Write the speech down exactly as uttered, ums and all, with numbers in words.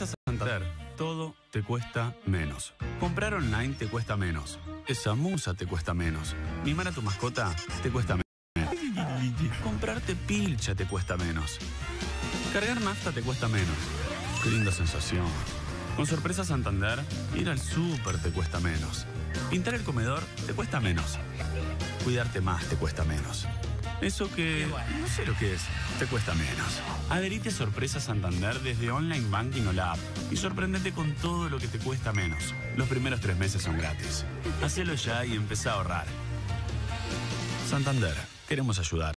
Sorpresa Santander. Todo te cuesta menos. Comprar online te cuesta menos. Esa musa te cuesta menos. Mimar a tu mascota te cuesta menos. Comprarte pilcha te cuesta menos. Cargar nafta te cuesta menos. Qué linda sensación. Con Sorpresa Santander, ir al súper te cuesta menos. Pintar el comedor te cuesta menos. Cuidarte más te cuesta menos. Eso que no sé lo que es, te cuesta menos. Adherite a Sorpresa Santander desde Online Banking o la app y sorprendete con todo lo que te cuesta menos. Los primeros tres meses son gratis. Hacelo ya y empezá a ahorrar. Santander, queremos ayudar.